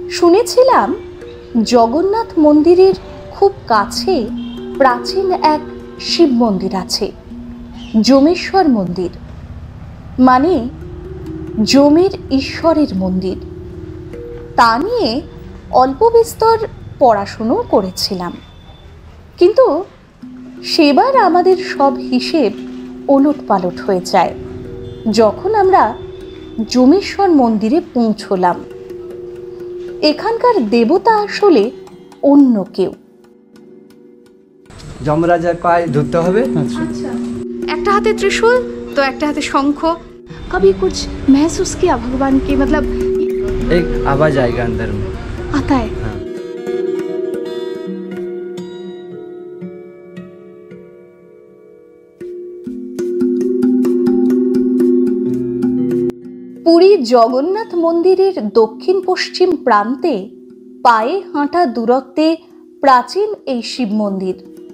শুনেছিলাম জগন্নাথ মন্দিরের খুব কাছে প্রাচীন এক শিব মন্দির আছে, যমেশ্বর মন্দির, মানে যমের ঈশ্বরের মন্দির। তা নিয়ে অল্প বিস্তর পড়াশুনো করেছিলাম, কিন্তু সেবার আমাদের সব হিসেব ওলটপালট হয়ে যায় যখন আমরা যমেশ্বর মন্দিরে পৌঁছলাম। এখানকার দেবতা আসলে অন্য কেউ। যমরাজার পায়ে ধরতে হবে। अच्छा, একটা হাতে ত্রিশূল তো একটা হাতে শঙ্খ। कभी कुछ महसूस किया भगवान के, मतलब एक आवाज आएगा अंदर में, आता है। हाँ। পুরী জগন্নাথ মন্দিরের দক্ষিণ পশ্চিম প্রান্তে পায়ে হাঁটা দূরত্বে প্রাচীন এই শিব মন্দির।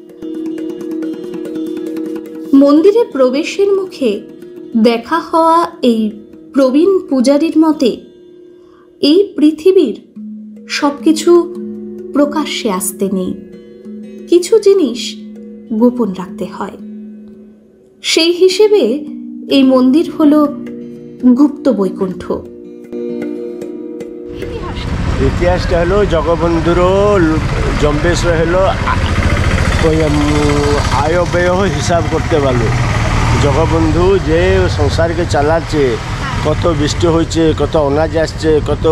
মন্দিরে প্রবেশের মুখে দেখা হওয়া এই প্রবীণ পূজারীর মতে এই পৃথিবীর সবকিছু প্রকাশ্যে আসতে নেই, কিছু জিনিস গোপন রাখতে হয়। সেই হিসেবে এই মন্দির হলো গুপ্ত বৈকুণ্ঠ। ইতিহাসটা হলো জগবন্ধুর জম্বেশ্বর হলো আয় ব্যয় হিসাব করতে পারলো। জগবন্ধু যে সংসারকে চালাচ্ছে, কত বৃষ্টি হয়েছে, কত অনাজ আসছে, কত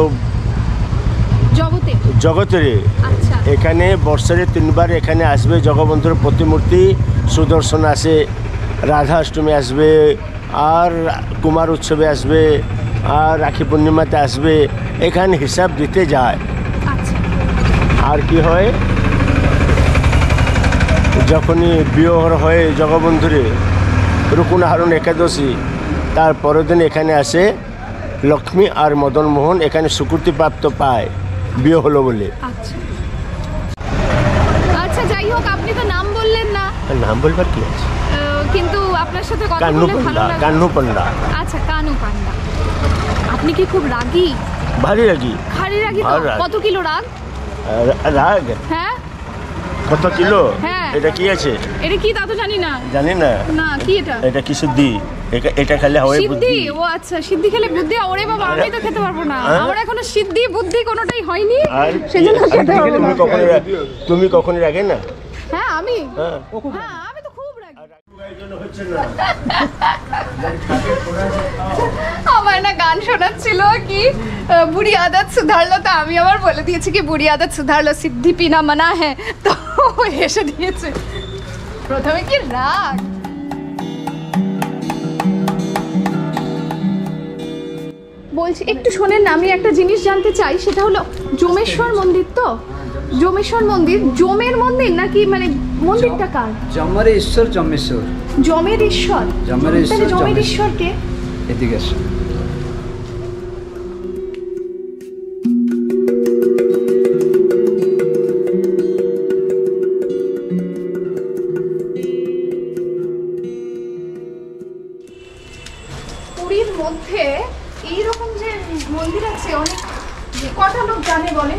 জগতে এখানে বর্ষারে 3 বার এখানে আসবে জগবন্ধুর প্রতিমূর্তি। সুদর্শন আসে, রাধাষ্টমী আসবে, আর কুমার উৎসবে আসবে, আর রাখি পূর্ণিমাতে আসবে। এখানে হিসাব দিতে যায়। আর কি হয়, যখনই বিবাহ হয় জগবন্ধুরে রুকুনাহারণ একাদশী, তার পরের দিন এখানে আসে লক্ষ্মী আর মদন মোহন, এখানে স্বীকৃতি প্রাপ্ত পায় বিয়ে হলো বলে। আচ্ছা, যাই হোক, আপনি তো নাম বললেন না। নাম বলবার কি আছে, কিন্তু আপনার সাথে কথা বলে ভালো লাগলো। কানু পান্ডা। আচ্ছা, কানু পান্ডা। আপনি কি খুব রাগী? ভারী রাগী। ভারী রাগী তো? কত কিলো রাগ? রাগ? হ্যাঁ, কত কিলো? হ্যাঁ। এটা কি আছে? এটা কি তা তো জানি না। জানি না। না, কি এটা? এটা কি সিদ্ধি? এটা খেলে হয় বুদ্ধি। ও আচ্ছা, সিদ্ধি খেলে বুদ্ধি। ওরে বাবা, আমি তো খেতে পারবো না। আমার এখনো সিদ্ধি বুদ্ধি কোনোটাই হয়নি, সেজন্য খেতে পারবো না। তুমি কখনো রাগে না? হ্যাঁ, আমি হ্যাঁ, আমি তো খুব রাগী। আমার না গান শোনাচ্ছিল কি বুড়ি আদত সুধারলো, তো আমি আবার বলে দিয়েছি কি বুড়ি আদত সুধারলো, সিদ্ধি পিনা মানা হ্যাঁ। তো হেসে দিয়েছে। প্রথমে কি রাগ। বলছি একটু শোনেন না, আমি একটা জিনিস জানতে চাই, সেটা হলো যমেশ্বর মন্দির তো, যমেশ্বর মন্দির যমের মন্দির নাকি, মানে মন্দিরটা কার? যমের ঈশ্বর যমেশ্বর। যমের ঈশ্বর? যমের ঈশ্বর। যমের ঈশ্বর কে? এদিকে এসো। পুরীর মধ্যে এইরকম যে মন্দির আছে অনেক, কটা লোক জানে বলে?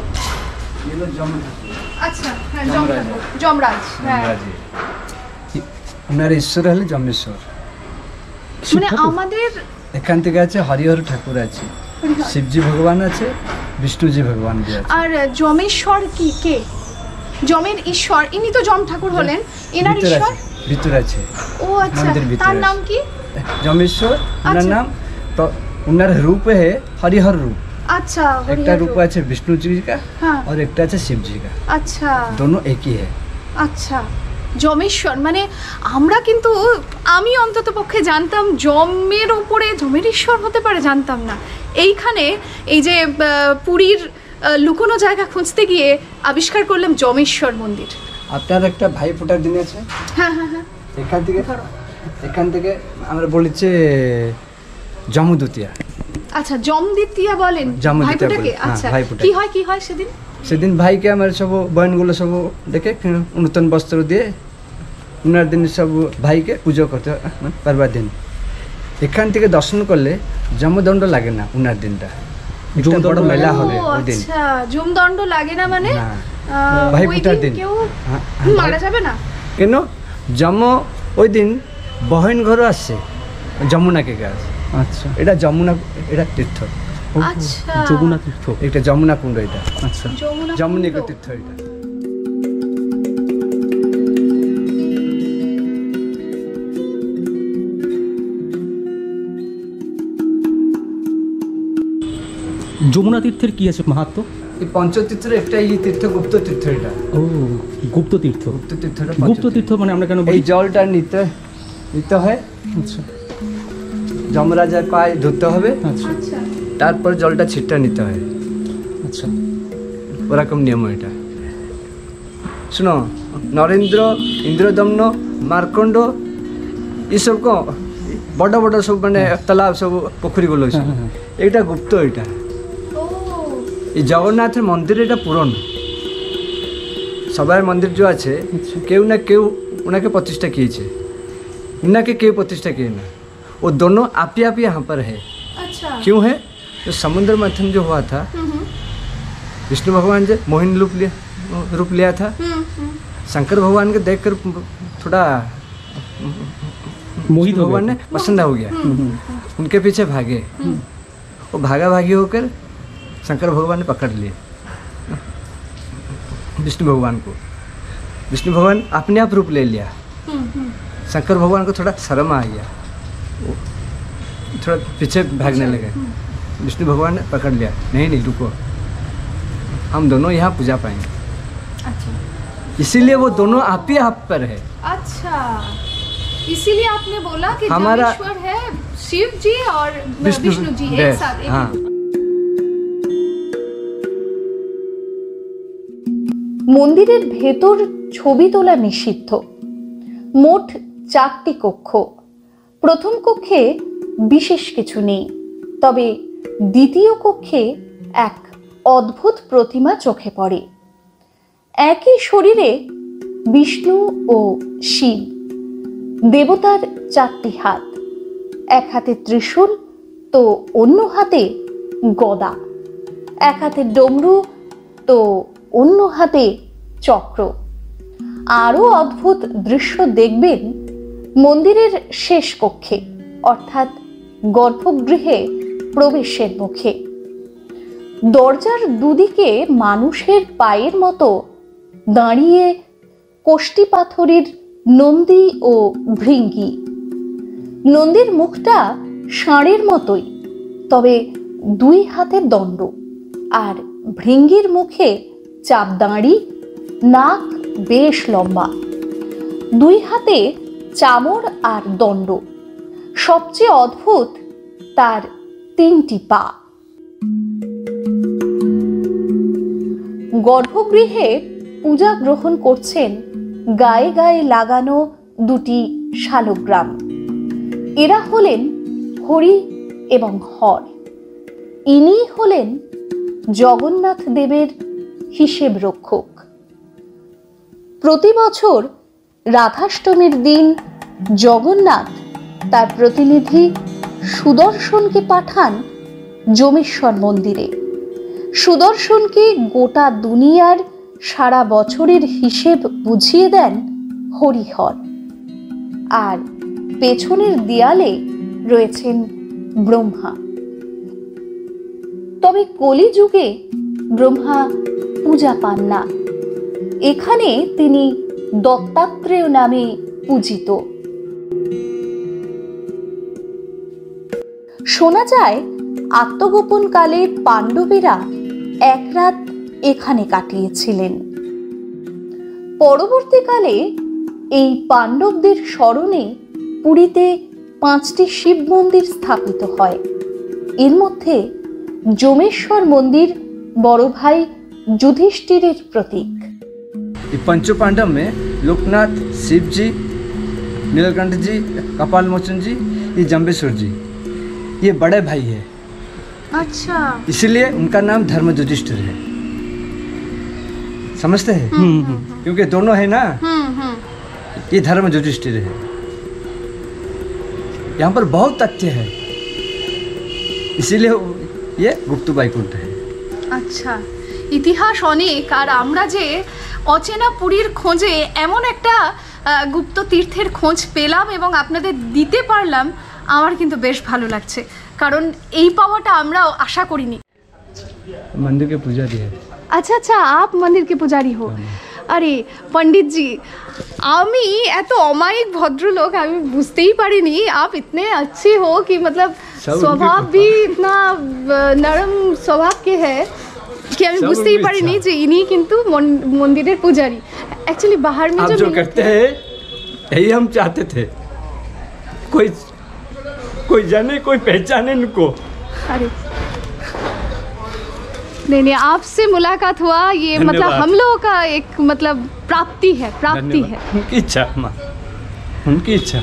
আচ্ছা, হ্যাঁ, যমরাজ। হ্যাঁ, ওনার ঈশ্বর হলে যমেশ্বর। মানে আমাদের এখান থেকে আছে হরিহর ঠাকুর আছে, শিবজি ভগবান আছে, বিষ্ণুজি ভগবান আছে। আর যমেশ্বর কি কে? যমের ঈশ্বর ইনি তো যম ঠাকুর হলেন, এনার ঈশ্বর ভিতর আছে। ও আচ্ছা, তার নাম কি? যমেশ্বর। ওনার নাম তো, ওনার রূপ है हरिहर रूप। अच्छा, एक रूप है विष्णु जी का, हाँ। और एक शिव जी का। अच्छा, दोनों एक ही है। আচ্ছা, যমেশ্বর মানে আমরা কিন্তু, আমি অন্তত পক্ষে জানতাম যমের উপরে যমের ঈশ্বর হতে পারে, জানতাম না। এইখানে এই যে পুরীর লুকোনো জায়গা খুঁজতে গিয়ে আবিষ্কার করলাম যমেশ্বর মন্দির। আপনার একটা ভাই ফোটার দিন আছে। হ্যাঁ হ্যাঁ হ্যাঁ, এখান থেকে আমরা বলেছে জমদ্বিতীয়া। আচ্ছা, জমদ্বিতীয়া বলেন ভাইফোঁটাকে? আচ্ছা, কি হয় সেদিন? সেদিন ভাইকে আমার সব বয়নগুলো সব ডেকে নূতন বস্ত্র দিয়ে উনার দিন সব ভাইকে পুজো করতে পারবার দিন। এখান থেকে দর্শন করলে জমদণ্ড লাগে না উনার দিনটা। একটা বড় মেলা হবে ও, ওই দিন। আচ্ছা জমদণ্ড লাগে না মানে না, ভাই ওই ফুটার দিন। কেউ হ্যাঁ, মারা যাবে না? কেন জম ওই দিন বহন ঘর আসছে যমুনাকে গাছ। আচ্ছা এটা যমুনা, এটা তীর্থ, আচ্ছা যমুনা তীর্থ। এটা যমুনা কুণ্ড, এটা আচ্ছা যমুনিক কুণ্ড। তীর্থ এটা। যমুনা তীর্থের কি আছে মাহাত্ম্য? এই পঞ্চতীর্থের একটা এই তীর্থ গুপ্ত তীর্থ, এটা ও গুপ্ত তীর্থ। গুপ্ত তীর্থটা গুপ্ত তীর্থ মানে আমরা কেন এই বলি? জলটা নিতে হয়, আচ্ছা যমরাজার পায়ে ধরতে হবে, আচ্ছা আচ্ছা তারপর জলটা ছিটটা নিতে হয়, আচ্ছা ওরকম নিয়ম এটা। শুনো, নরেন্দ্র, ইন্দ্রদম্ন, মার্কণ্ড এসব বড় বড় সব মানে তালাব সব পুকুরিগুলো সব, হ্যাঁ, হ্যাঁ। এটা গুপ্ত। এটা ও এই জগন্নাথের মন্দির, এটা পুরনো। সবাই মন্দির যে আছে কেউ না কেউ ওনাকে प्रतिष्ठा किए, उनके केव प्रतिष्ठा किए ना, वो दोनों आप ही यहाँ पर है। আচ্ছা क्यों है? जो समुद्र मंथन जो हुआ था, विष्णु भगवान जो मोहिन रूप लिया था, शंकर भगवान को देखकर थोड़ा मोहित हो भगवान ने पसंद हो गया, उनके पीछे भागे। वो भागा भागी होकर शंकर भगवान ने पकड़ लिए विष्णु भगवान को। विष्णु भगवान अपने आप रूप ले लिया। शंकर भगवान को थोड़ा शर्म आ गया, वो थोड़ा पीछे भागने लगे। विष्णु भगवान ने पकड़ लिया, नहीं नहीं रुको, हम दोनों यहाँ पूजा पाएंगे। अच्छा इसीलिए वो दोनों आप ही आप पर है। अच्छा इसीलिए आपने बोला कि हमारा- जमेश्वर है शिव जी और विष्णु जी एक बस, साथ एक हाँ। মন্দিরের ভেতর ছবি তোলা নিষিদ্ধ। মোট 4টি কক্ষ। প্রথম কক্ষে বিশেষ কিছু নেই, তবে দ্বিতীয় কক্ষে এক অদ্ভুত প্রতিমা চোখে পড়ে। একই শরীরে বিষ্ণু ও শিব, দেবতার 4টি হাত, এক হাতে ত্রিশূল তো অন্য হাতে গদা, এক হাতে ডমরু তো অন্য হাতে চক্র। আরও অদ্ভুত দৃশ্য দেখবেন মন্দিরের শেষ কক্ষে, অর্থাৎ গর্ভগৃহে প্রবেশের মুখে। দরজার দুদিকে মানুষের পায়ের মতো দাঁড়িয়ে কোষ্টি পাথরের নন্দী ও ভৃঙ্গি। নন্দীর মুখটা ষাঁড়ের মতোই, তবে 2 হাতের দণ্ড, আর ভৃঙ্গির মুখে চাপ দাঁড়ি, নাক বেশ লম্বা, 2 হাতে চামর আর দণ্ড। সবচেয়ে অদ্ভুত তার 3টি পা। গর্ভগৃহে পূজা গ্রহণ করছেন গায়ে গায়ে লাগানো 2টি শালগ্রাম। এরা হলেন হরি এবং হর। ইনি হলেন জগন্নাথ দেবের হিসেব রক্ষক। প্রতি বছর রাধাষ্টমীর দিন জগন্নাথ তার প্রতিনিধি সুদর্শনকে পাঠান যমেশ্বর মন্দিরে। সুদর্শনকে গোটা দুনিয়ার সারা বছরের হিসেব বুঝিয়ে দেন হরিহর। আর পেছনের দেয়ালে রয়েছেন ব্রহ্মা। তবে কলিযুগে ব্রহ্মা পূজা পান না। এখানে তিনি দত্তাত্রেয় নামে পূজিত। শোনা যায় আত্মগোপন কালে পাণ্ডবেরা এক রাত এখানে কাটিয়েছিলেন। পরবর্তীকালে এই পাণ্ডবদের স্মরণে পুরীতে 5টি শিব মন্দির স্থাপিত হয়। এর মধ্যে যমেশ্বর মন্দির বড় ভাই যুধিষ্ঠিরের প্রতীক। पंचो पांडव में लोकनाथ, शिव जी, नीलकंठ जी, कपाल मोचन जी, ये जम्बेश्वर जी, ये बड़े भाई है, अच्छा इसीलिए उनका नाम धर्म युधिष्ठिर है। समझते हैं? क्योंकि दोनों है ना, ये धर्म युधिष्ठिर है। यहाँ पर बहुत तथ्य है, इसीलिए ये गुप्त बैकुंठ है। আচ্ছা, ইতিহাস অনেক, আর আমরা যে অচেনা পুরীর খোঁজে এমন একটা গুপ্ত তীর্থের খোঁজ পেলাম এবং আপনাদের দিতে পারলাম, আমার কিন্তু বেশ ভালো লাগছে, কারণ এই পাওয়াটা আমরাও আশা করিনি। मंदिर के पुजारी है। আচ্ছা আচ্ছা, आप मंदिर के पुजारी हो। আরে पंडित जी, আমি এত অমায়িক ভদ্রলোক আমি বুঝতেই পারিনি। आप इतने अच्छे हो कि मतलब स्वभाव भी इतना नरम स्वभाव के है कि আমি বুঝতেই পারিনি যে ইনি কিন্তু মন্দিরের পূজারি। एक्चुअली बाहर में जो करते हैं यही हम चाहते थे, कोई जाने कोई पहचाने इनको। अरे नहीं, आपसे मुलाकात हुआ, ये मतलब हम लोगों का एक मतलब प्राप्ति है। उनकी इच्छा माँ, उनकी इच्छा।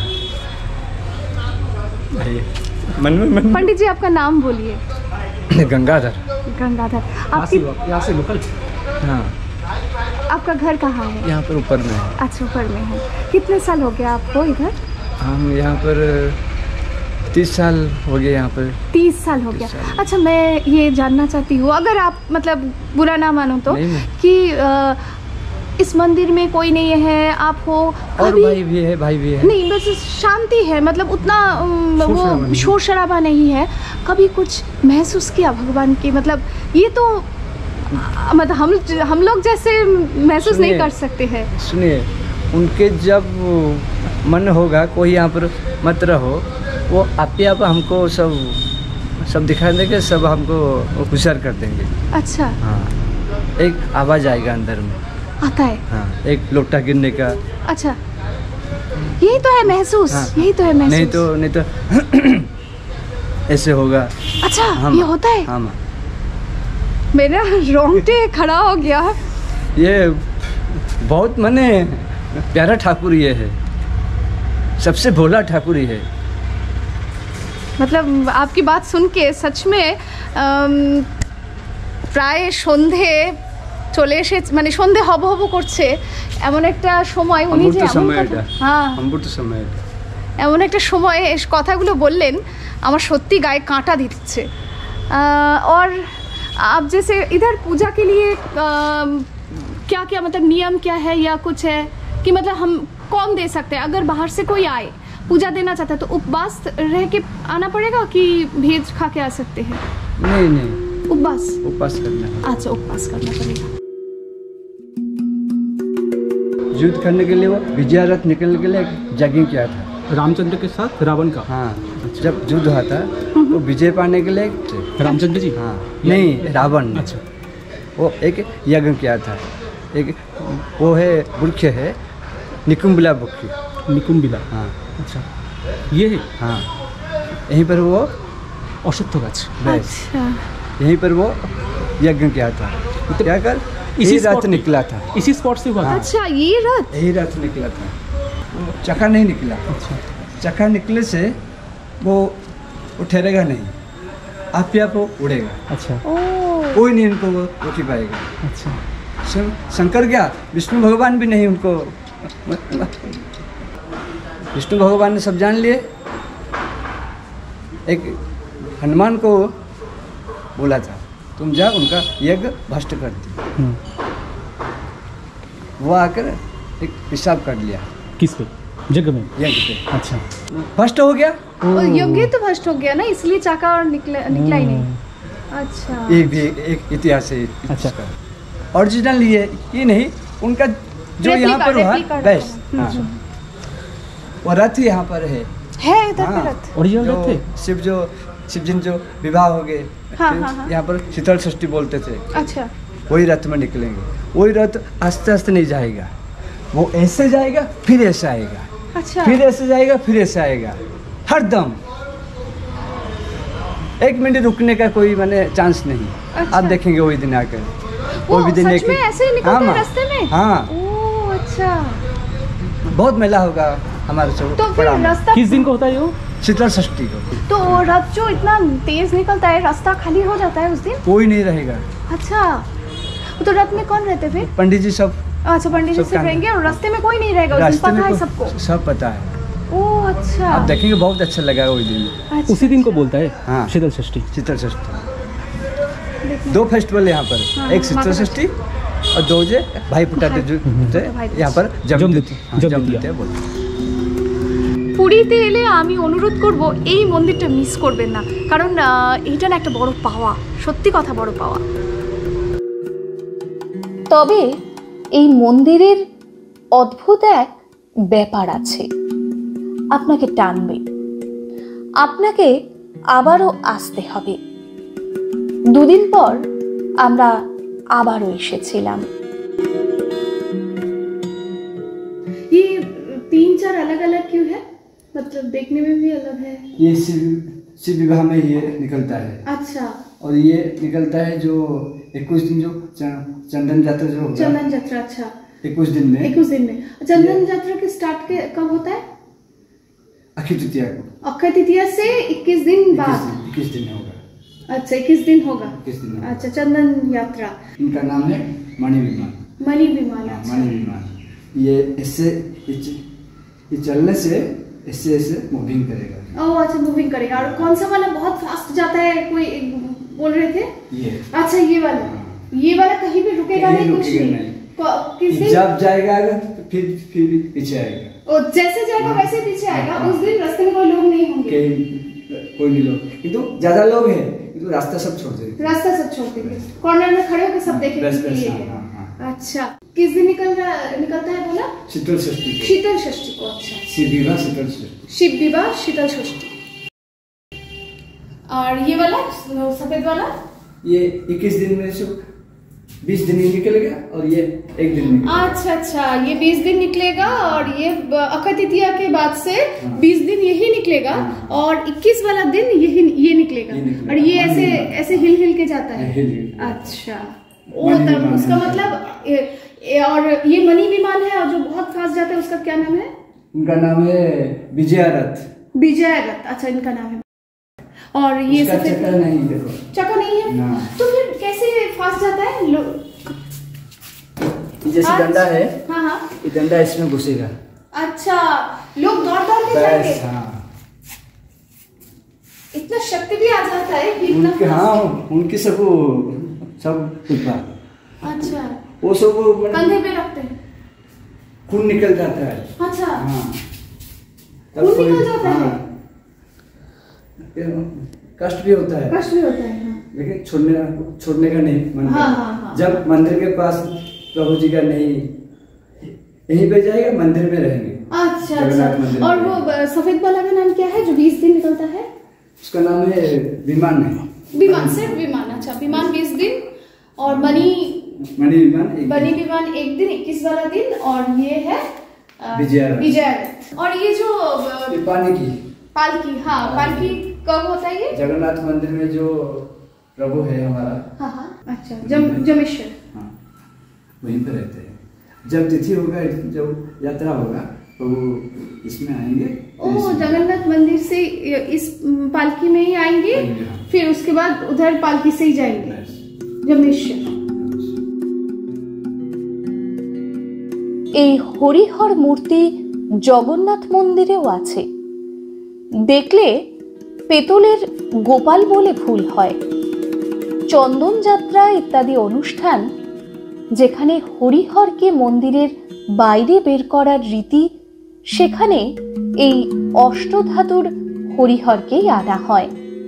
पंडित जी, आपका नाम बोलिए। गंगाधर। आपकी यहाँ से लोकल। हाँ। आपका घर कहाँ है? यहाँ पर ऊपर में है। अच्छा, ऊपर में है। कितने साल हो गया आपको इधर? हम यहाँ पर 30 साल हो गए यहाँ पर। 30 साल हो गया। अच्छा, मैं ये जानना चाहती हूँ, अगर आप मतलब बुरा ना मानो तो, कि इस मंदिर में कोई नहीं है, आप हो और भाई भी है नहीं, बस शांति है, मतलब उतना वो शोर शराबा नहीं है। कभी कुछ महसूस किया भगवान की, मतलब ये तो मतलब हम लोग जैसे महसूस नहीं कर सकते हैं। सुनिए, उनके जब मन होगा कोई यहाँ पर मत रहो, वो आप ही आप हमको सब दिखा देंगे, सब हमको हुशार कर देंगे। अच्छा। हाँ, एक आवाज़ आएगा अंदर में, आता है। हाँ, एक लोटा गिरने का। अच्छा, यही तो है महसूस। हाँ, यही तो है महसूस। नहीं तो ऐसे होगा। अच्छा, हाँ, ये होता है। हाँ माँ, मेरा रोंगटे खड़ा हो गया। ये बहुत मने प्यारा ठाकुर ये है, सबसे भोला ठाकुर ही है। मतलब आपकी बात सुन के सच में প্রায় সন্ধে চলে এসে, মানে সন্ধে হব করছে এমন একটা সময়, উনি যে এমন একটা সময় কথাগুলো বললেন, আমার সত্যি গায়ে কাঁটা দিচ্ছে। और आप जैसे इधर पूजा के लिए क्या क्या मतलब नियम क्या है या कुछ है कि मतलब हम कौन दे सकते हैं? अगर बाहर से कोई आए पूजा देना चाहता है तो उपवास रह के आना पड़ेगा कि भेज खा के आ सकते हैं? नहीं, उपवास करना। अच्छा, उपवास करना पड़ेगा। युद्ध करने के लिए वो विजय रथ निकलने के लिए जगिंग किया था रामचंद्र के साथ रावण का। हाँ, जब युद्ध हुआ था तो विजय पाने के लिए रामचंद्र जी। हाँ, नहीं, रावण। अच्छा, वो एक यज्ञ किया था। एक वो है वृक्ष है निकुंबिला वृक्ष। निकुंबिला। हाँ। अच्छा, ये है। हाँ, यहीं पर वो अश्वत्थ गाछ। अच्छा, यहीं पर वो यज्ञ किया था। क्या कर इसी रथ निकला था, इसी स्पॉट से हुआ। अच्छा, ये रथ, यही रथ निकला था। चक्का नहीं निकला। अच्छा, चक्का निकले से वो ठहरेगा नहीं, आप ही आप वो उड़ेगा। अच्छा, कोई नहीं इनको वो रोक पाएगा। अच्छा, शंकर क्या, विष्णु भगवान भी नहीं उनको, विष्णु भगवान ने सब जान लिए। एक हनुमान को बोला था तुम जा उनका यज्ञ भ्रष्ट कर दी। वो आकर एक पेशाब कर लिया। किस पे? यज्ञ में? यज्ञ पे। अच्छा, भ्रष्ट हो गया। यज्ञ तो भ्रष्ट हो गया ना, इसलिए चाका और निकला ही नहीं। अच्छा, ये भी एक इतिहास है। अच्छा, ओरिजिनल ये नहीं, उनका जो यहाँ पर हुआ बस। हाँ, वो रथ यहाँ पर है इधर पे रथ। ओरिजिनल रथ थे। शिव जी जो विवाह हो गए, हाँ। यहाँ पर शीतल षष्ठी बोलते थे। अच्छा, वही रथ में निकलेंगे। वही रथ आस्ते आस्ते नहीं जाएगा, वो ऐसे जाएगा फिर ऐसे आएगा। अच्छा, फिर ऐसे जाएगा फिर ऐसे आएगा, हर दम 1 मिनट रुकने का कोई माने चांस नहीं। अच्छा। आप देखेंगे वही दिन आकर, वो भी दिन सच में ऐसे ही निकलते हैं रास्ते में। हाँ, ओह, अच्छा, बहुत मेला होगा हमारे से। तो फिर रास्ता किस दिन को होता है वो? शीतल षष्ठी को। तो रथ जो इतना तेज निकलता है, रास्ता खाली हो जाता है उस दिन? कोई नहीं रहेगा। अच्छा, तो रथ में कौन रहते फिर? पंडित जी सब। अच्छा, पंडित जी सिर्फ रहेंगे और रास्ते में कोई नहीं रहेगा उस दिन, पता है सबको? सब पता है। ओह, अच्छा, आप देखेंगे बहुत अच्छा लगा वही दिन। अच्छा, उसी दिन को बोलता है। हाँ, शीतल षष्ठी। शीतल षष्ठी। दो फेस्टिवल यहाँ पर, एक शीतल षष्ठी और दो जे भाई फुटाते जो यहाँ पर जमद्वितीया बोलते हैं। পুরীতে এলে আমি অনুরোধ করব এই মন্দিরটা মিস করবেন না, কারণ এটা না একটা বড় পাওয়া, সত্যি কথা বড় পাওয়া। তবে এই মন্দিরের অদ্ভুত এক ব্যাপার আছে, আপনাকে টানবে, আপনাকে আবারও আসতে হবে। দুদিন পর আমরা আবারও এসেছিলাম। ये 3-4 अलग अलग क्यों है, मतलब देखने में भी अलग है? ये शिव विवाह में ये निकलता है। अच्छा। और ये निकलता है जो 21 दिन जो चंदन यात्रा जो होगा, चंदन यात्रा। अच्छा, 21 दिन में। 21 दिन में चंदन यात्रा के स्टार्ट के कब होता है? अक्षय तृतीया को। अक्षय तृतीया से 21 दिन बाद। 21 दिन होगा। अच्छा, 21 दिन होगा। 21 दिन होगा। अच्छा, चंदन यात्रा। इनका नाम है मणि विमान। मणि विमान। अच्छा। मणि विमान ये इससे ये चलने से इससे मूविंग करेगा। ओह अच्छा, मूविंग करेगा। और कौन सा वाला बहुत फास्ट जाता है, कोई बोल रहे थे? ये। अच्छा, ये वाला कहीं भी रुकेगा नहीं, कुछ नहीं। किस दिन जब जाएगा तो फिर पीछे आएगा। और जैसे जाएगा वैसे पीछे आएगा। उस दिन रास्ते में कोई लोग नहीं होंगे। कोई नहीं लोग, किंतु ज्यादा लोग हैं, किंतु रास्ता सब छोड़ देंगे। रास्ता सब छोड़ देंगे, कॉर्नर में खड़े होकर सब देखेंगे। अच्छा, किस दिन निकलता है बोला? शीतल षष्ठी। शीतल षष्ठी को। अच्छा, शिव विवाह शीतल षष्ठी। शिव विवाह शीतल षष्ठी। और ये वाला सफेद वाला ये 21 दिन में से 20 दिन निकलेगा और ये 1 दिन में। अच्छा, ये 20 दिन निकलेगा और ये अक्षय तृतीया के बाद से 20 दिन यही निकलेगा। और 21 वाला दिन ये निकलेगा। और ये ऐसे हिल के जाता है। अच्छा, वो तब उसका मतलब और ये मणि विमान है, और जो बहुत फास्ट जाता है उसका क्या नाम है? उनका नाम है विजयारथ। विजयारथ। अच्छा, इनका नाम है। और ये चक्का नहीं, देखो चक्का नहीं है ना। तो फिर कैसे फास्ट जाता है? जैसे डंडा है। हाँ, ये डंडा इसमें घुसेगा। अच्छा, लोग दौड़ के जाएंगे। हाँ, इतना शक्ति भी आ जाता है कि उनके। हाँ, उनकी सब उत्पाद। अच्छा, वो सब कंधे पे रखते हैं, खून निकल जाता है। अच्छा। हाँ, खून निकल जाता है। कष्ट भी होता है। हाँ। लेकिन छोड़ने का नहीं मन। हाँ। जब मंदिर के पास प्रभु जी का नहीं, यहीं पे जाएगा, मंदिर में रहेंगे। अच्छा। और वो सफेद वाला का नाम क्या है जो 20 दिन निकलता है? उसका नाम है विमान। विमान, सिर्फ विमान। अच्छा, विमान 20 दिन और मणि विमान 1 दिन, 21 वाला दिन। और ये है विजयारथ। और ये जो पालकी। हाँ, पालकी कब होता है ये? जगन्नाथ मंदिर में जो प्रभु है हमारा। हाँ। अच्छा, जमेश्वर। हाँ, वहीं पे रहते हैं। जब तिथि होगा, जब यात्रा होगा तो इसमें आएंगे। ओह, जगन्नाथ मंदिर से इस पालकी में ही आएंगे। फिर उसके बाद उधर पालकी से ही जाएंगे जमेश्वर। এই হরিহর মূর্তি জগন্নাথ মন্দিরেও আছে। দেখলে পেতলের গোপাল বলে ভুল হয়। চন্দন যাত্রা ইত্যাদি অনুষ্ঠান যেখানে হরিহরকে মন্দিরের বাইরে বের করার রীতি, সেখানে এই অষ্টধাতুর হরিহরকেই আনা হয়।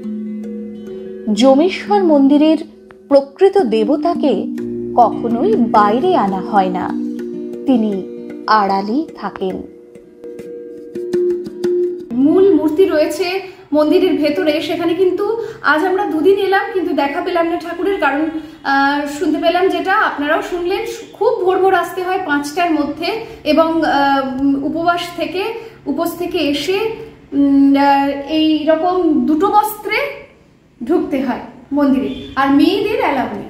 জমেশ্বর মন্দিরের প্রকৃত দেবতাকে কখনোই বাইরে আনা হয় না, তিনি আড়ালেই থাকেন। মূল মূর্তি রয়েছে মন্দিরের ভেতরে, সেখানে কিন্তু আজ আমরা দুদিন এলাম কিন্তু দেখা পেলাম না ঠাকুরের। কারণ শুনতে পেলাম, যেটা আপনারাও শুনলেন, খুব ভোর আসতে হয় 5টার মধ্যে, এবং উপোস থেকে এসে এই রকম দুটো বস্ত্রে ঢুকতে হয় মন্দিরে, আর মেয়েদের অ্যালাউ নেই।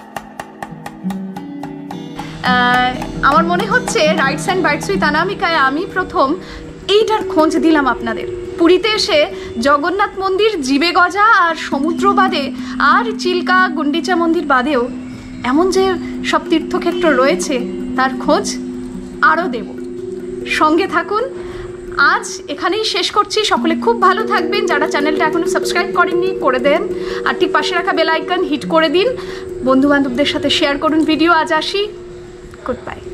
আমার মনে হচ্ছে রাইটস অ্যান্ড বাইটস উইথ অনামিকায় আমি প্রথম এইটার খোঁজ দিলাম আপনাদের। পুরীতে এসে জগন্নাথ মন্দির, জিবে গজা আর সমুদ্র বাদে, আর চিল্কা গুন্ডিচা মন্দির বাদেও এমন যে সব তীর্থক্ষেত্র রয়েছে তার খোঁজ আরও দেব। সঙ্গে থাকুন, আজ এখানেই শেষ করছি। সকলে খুব ভালো থাকবেন। যারা চ্যানেলটা এখনো সাবস্ক্রাইব করেননি করে দেন, আর ঠিক পাশে রাখা বেল আইকন হিট করে দিন। বন্ধু বান্ধবদের সাথে শেয়ার করুন ভিডিও। আজ আসি, গুড বাই।